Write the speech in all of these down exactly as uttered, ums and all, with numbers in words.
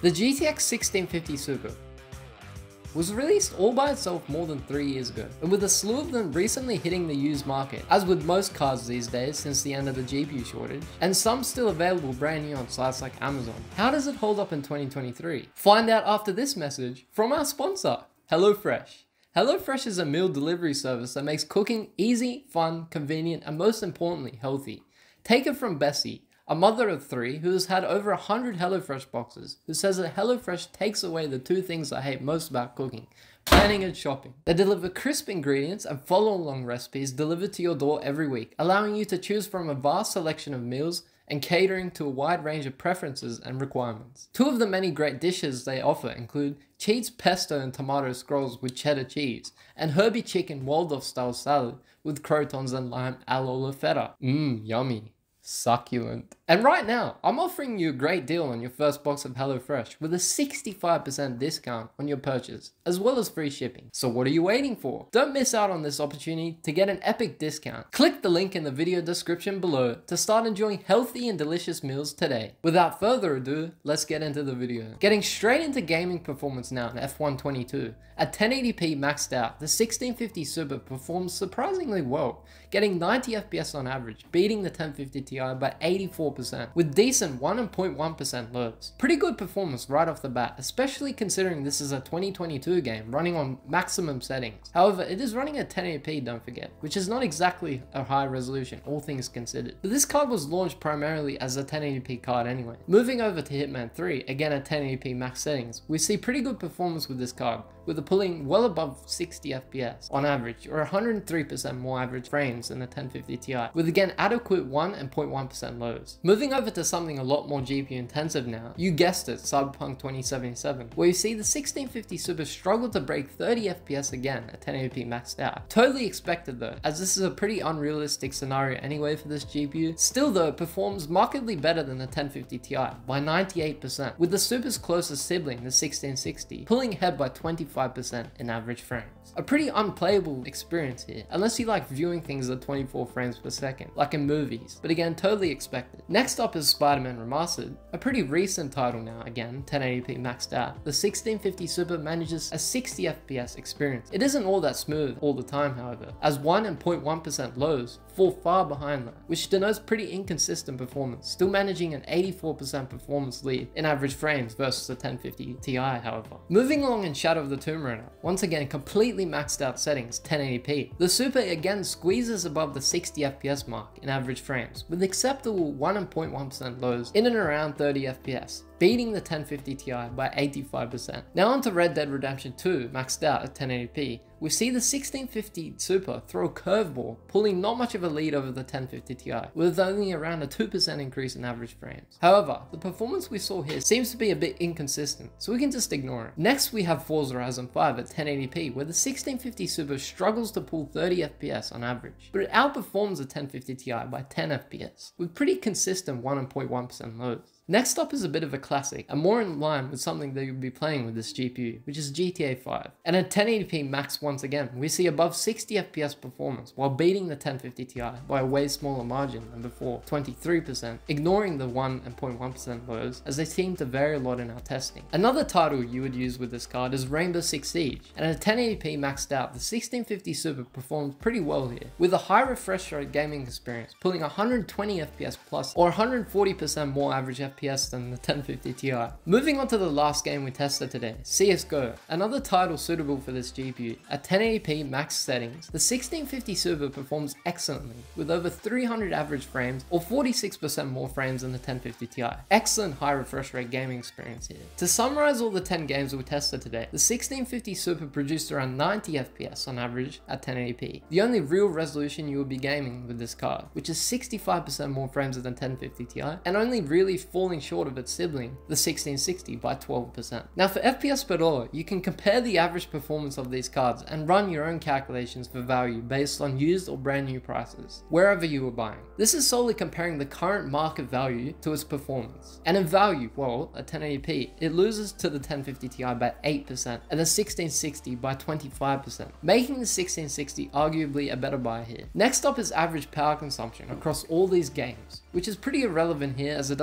The G T X sixteen fifty Super was released all by itself more than three years ago, and with a slew of them recently hitting the used market, as with most cards these days since the end of the G P U shortage, and some still available brand new on sites like Amazon. How does it hold up in twenty twenty-three? Find out after this message from our sponsor, HelloFresh. HelloFresh is a meal delivery service that makes cooking easy, fun, convenient, and most importantly, healthy. Take it from Bessie, a mother of three who has had over one hundred HelloFresh boxes, who says that HelloFresh takes away the two things I hate most about cooking: planning and shopping. They deliver crisp ingredients and follow-along recipes delivered to your door every week, allowing you to choose from a vast selection of meals and catering to a wide range of preferences and requirements. Two of the many great dishes they offer include cheese pesto and tomato scrolls with cheddar cheese, and Herbie chicken Waldorf style salad with crotons and lime alla feta. Mmm, yummy. Succulent. And right now, I'm offering you a great deal on your first box of HelloFresh with a sixty-five percent discount on your purchase, as well as free shipping. So what are you waiting for? Don't miss out on this opportunity to get an epic discount. Click the link in the video description below to start enjoying healthy and delicious meals today. Without further ado, let's get into the video. Getting straight into gaming performance now in F one twenty-two. At ten eighty p maxed out, the sixteen fifty Super performs surprisingly well, getting ninety F P S on average, beating the ten fifty Ti by eighty-four percent, with decent one point one percent lows. Pretty good performance right off the bat, especially considering this is a twenty twenty-two game running on maximum settings. However, it is running at ten eighty p, don't forget, which is not exactly a high resolution, all things considered. But this card was launched primarily as a ten eighty p card anyway. Moving over to Hitman three, again at ten eighty p max settings, we see pretty good performance with this card, with it pulling well above sixty F P S on average, or one hundred three percent more average frames than the ten fifty Ti, with again adequate one and zero point one percent lows. Moving over to something a lot more G P U intensive now, you guessed it, Cyberpunk twenty seventy-seven, where you see the sixteen fifty Super struggle to break thirty F P S again at ten eighty p maxed out. Totally expected though, as this is a pretty unrealistic scenario anyway for this G P U. Still though, it performs markedly better than the ten fifty Ti by ninety-eight percent, with the Super's closest sibling, the sixteen sixty, pulling ahead by twenty-five percent in average frames. A pretty unplayable experience here, unless you like viewing things at twenty-four frames per second, like in movies, but again, totally expected. Next up is Spider-Man Remastered, a pretty recent title now, again, ten eighty p maxed out. The sixteen fifty Super manages a sixty F P S experience. It isn't all that smooth all the time, however, as one and zero point one percent lows fall far behind that, which denotes pretty inconsistent performance, still managing an eighty-four percent performance lead in average frames versus the ten fifty Ti, however. Moving along in Shadow of the Tomb Raider, once again completely maxed out settings, ten eighty p. The Super again squeezes above the sixty F P S mark in average frames, with acceptable one and zero point one percent lows in and around thirty F P S, beating the ten fifty Ti by eighty-five percent. Now onto Red Dead Redemption two, maxed out at ten eighty p. We see the sixteen fifty Super throw a curveball, pulling not much of a lead over the ten fifty Ti, with only around a two percent increase in average frames. However, the performance we saw here seems to be a bit inconsistent, so we can just ignore it. Next we have Forza Horizon five at ten eighty p, where the sixteen fifty Super struggles to pull thirty F P S on average, but it outperforms the ten fifty Ti by ten F P S, with pretty consistent one and zero point one percent lows. Next up is a bit of a classic, and more in line with something that you'll be playing with this G P U, which is G T A five. And at ten eighty p max once again, we see above sixty F P S performance, while beating the ten fifty Ti by a way smaller margin than before, twenty-three percent, ignoring the one and zero point one percent lows, as they seem to vary a lot in our testing. Another title you would use with this card is Rainbow Six Siege, and at ten eighty p maxed out, the sixteen fifty Super performs pretty well here, with a high refresh rate gaming experience, pulling one hundred twenty F P S plus, or one hundred forty percent more average F P S than the ten fifty Ti. Moving on to the last game we tested today, C S G O, another title suitable for this G P U. At ten eighty p max settings, the sixteen fifty Super performs excellently, with over three hundred average frames, or forty-six percent more frames than the ten fifty Ti. Excellent high refresh rate gaming experience here. To summarize all the ten games we tested today, the sixteen fifty Super produced around ninety F P S on average at ten eighty p, the only real resolution you will be gaming with this card, which is sixty-five percent more frames than ten fifty Ti, and only really falling short of its sibling, the sixteen sixty, by twelve percent. Now for F P S per dollar, you can compare the average performance of these cards and run your own calculations for value based on used or brand new prices, wherever you were buying. This is solely comparing the current market value to its performance. And in value, well, at ten eighty p, it loses to the ten fifty Ti by eight percent and the sixteen sixty by twenty-five percent, making the sixteen sixty arguably a better buy here. Next up is average power consumption across all these games, which is pretty irrelevant here as it doesn't draw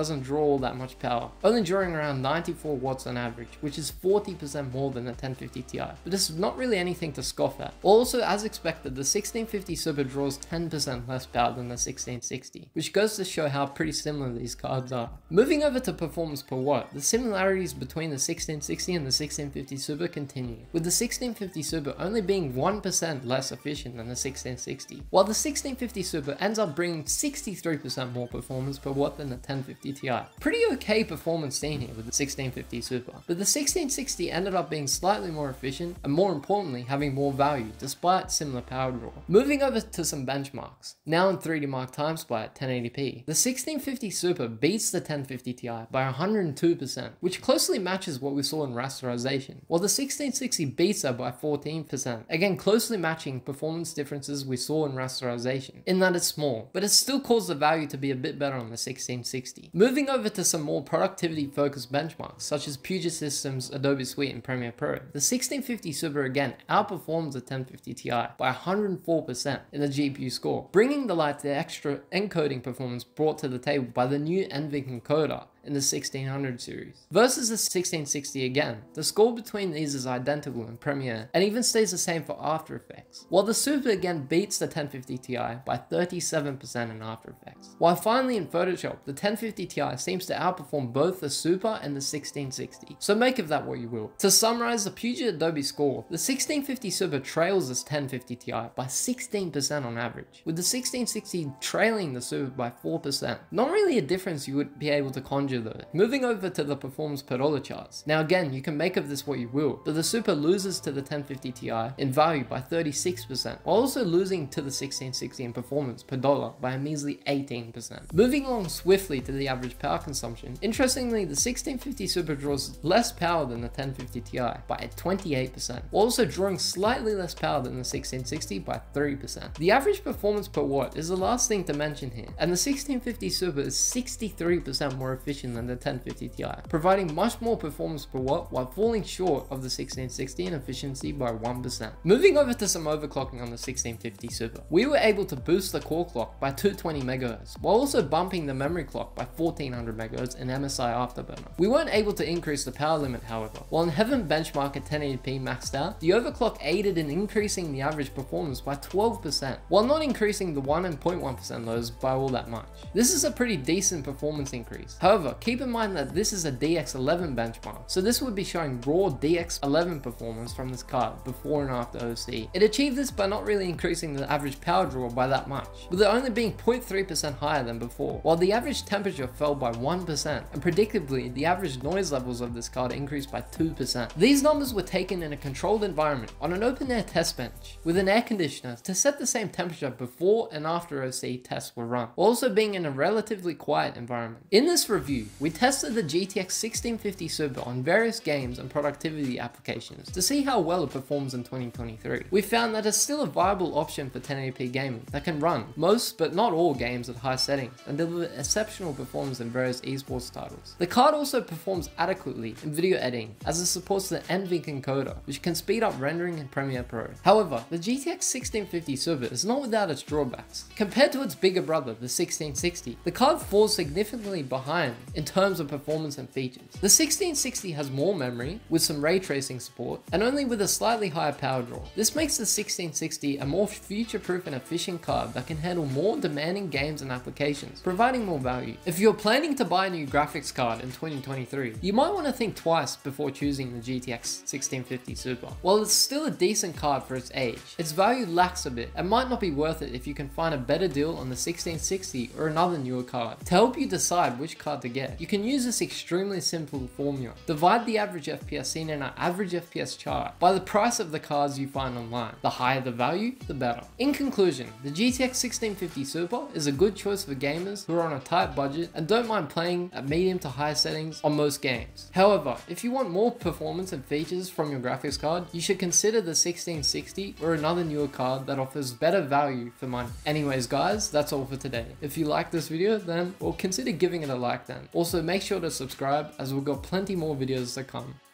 draw all that much power, only drawing around ninety-four watts on average, which is forty percent more than the ten fifty Ti, but this is not really anything to scoff at. Also, as expected, the sixteen fifty Super draws ten percent less power than the sixteen sixty, which goes to show how pretty similar these cards are. Moving over to performance per watt, the similarities between the sixteen sixty and the sixteen fifty Super continue, with the sixteen fifty Super only being one percent less efficient than the sixteen sixty, while the sixteen fifty Super ends up bringing sixty-three percent more performance per watt than the ten fifty Ti. Pretty okay performance seen here with the sixteen fifty Super, but the sixteen sixty ended up being slightly more efficient and more importantly having more value despite similar power draw. Moving over to some benchmarks, now in three D Mark Timespy at ten eighty p, the sixteen fifty Super beats the ten fifty Ti by one hundred two percent, which closely matches what we saw in rasterization, while the sixteen sixty beats her by fourteen percent, again closely matching performance differences we saw in rasterization, in that it's small, but it still caused the value to be a bit better on the sixteen sixty. Moving over to some more productivity focused benchmarks such as Puget Systems, Adobe Suite and Premiere Pro, the sixteen fifty Super again outperforms the ten fifty Ti by one hundred four percent in the G P U score, bringing the light the extra encoding performance brought to the table by the new NVMe encoder in the sixteen hundred series. Versus the sixteen sixty again, the score between these is identical in Premiere and even stays the same for AfterFX, while the Super again beats the ten fifty Ti by thirty-seven percent in AfterFX. While finally in Photoshop, the ten fifty Ti seems to outperform both the Super and the sixteen sixty, so make of that what you will. To summarize the Puget Adobe score, the sixteen fifty Super trails this ten fifty Ti by sixteen percent on average, with the sixteen sixty trailing the Super by four percent. Not really a difference you would be able to conjure though. Moving over to the performance per dollar charts. Now again, you can make of this what you will, but the Super loses to the ten fifty Ti in value by thirty-six percent, while also losing to the sixteen sixty in performance per dollar by a measly eighteen percent. Moving along swiftly to the average power consumption, interestingly the sixteen fifty Super draws less power than the ten fifty Ti by twenty-eight percent, while also drawing slightly less power than the sixteen sixty by three percent. The average performance per watt is the last thing to mention here, and the sixteen fifty Super is sixty-three percent more efficient than the ten fifty Ti, providing much more performance per watt while falling short of the sixteen sixty in efficiency by one percent. Moving over to some overclocking on the sixteen fifty Super, we were able to boost the core clock by two hundred twenty megahertz, while also bumping the memory clock by fourteen hundred megahertz in M S I Afterburner. We weren't able to increase the power limit however. While in Heaven benchmark at ten eighty p maxed out, the overclock aided in increasing the average performance by twelve percent, while not increasing the one and zero point one percent lows by all that much. This is a pretty decent performance increase. However, keep in mind that this is a D X eleven benchmark, so this would be showing raw D X eleven performance from this card before and after O C. It achieved this by not really increasing the average power draw by that much, with it only being zero point three percent higher than before, while the average temperature fell by one percent, and predictably the average noise levels of this card increased by two percent. These numbers were taken in a controlled environment on an open air test bench with an air conditioner to set the same temperature before and after O C tests were run, while also being in a relatively quiet environment. In this review, we tested the G T X sixteen fifty Super on various games and productivity applications to see how well it performs in twenty twenty-three. We found that it's still a viable option for ten eighty p gaming that can run most but not all games at high settings and deliver exceptional performance in various esports titles. The card also performs adequately in video editing as it supports the NVMe encoder, which can speed up rendering in Premiere Pro. However, the G T X sixteen fifty Super is not without its drawbacks. Compared to its bigger brother, the sixteen sixty, the card falls significantly behind in terms of performance and features. The sixteen sixty has more memory with some ray tracing support and only with a slightly higher power draw. This makes the sixteen sixty a more future-proof and efficient card that can handle more demanding games and applications, providing more value. If you're planning to buy a new graphics card in twenty twenty-three, you might want to think twice before choosing the G T X sixteen fifty Super. While it's still a decent card for its age, its value lacks a bit and might not be worth it if you can find a better deal on the sixteen sixty or another newer card. To help you decide which card to get, you can use this extremely simple formula. Divide the average F P S seen in our average F P S chart by the price of the cards you find online. The higher the value, the better. In conclusion, the G T X sixteen fifty Super is a good choice for gamers who are on a tight budget and don't mind playing at medium to high settings on most games. However, if you want more performance and features from your graphics card, you should consider the sixteen sixty or another newer card that offers better value for money. Anyways guys, that's all for today. If you like this video, then well, consider giving it a like then. Also make sure to subscribe as we've got plenty more videos to come.